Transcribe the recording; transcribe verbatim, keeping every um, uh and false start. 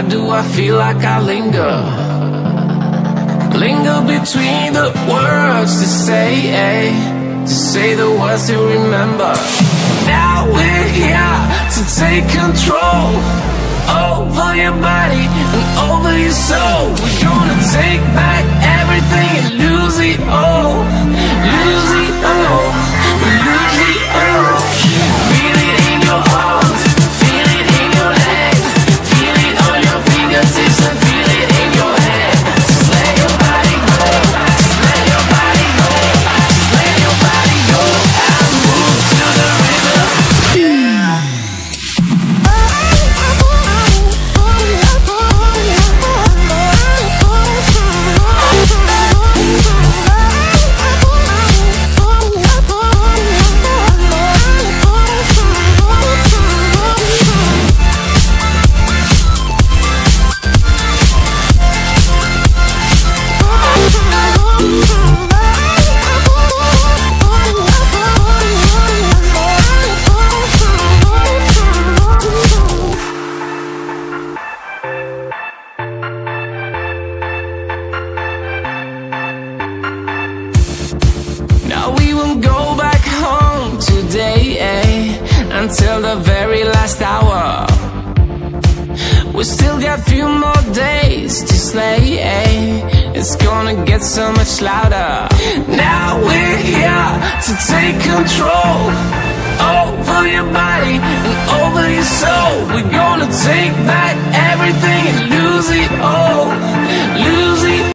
Why do I feel like I linger? Linger between the words to say, eh? To say the words to remember. Now we're here to take control over your body and over your soul. We're gonna take back everything and lose it all. Lose it all. Lose it all. Feel it in your arms, feel it in your legs, feel it on your fingertips and feel it in your head. Just let your body go, just let your body go, just let your body go and move to the rhythm. Yeah. Until the very last hour. We still got a few more days to slay, eh? It's gonna get so much louder. Now we're here to take control over your body and over your soul.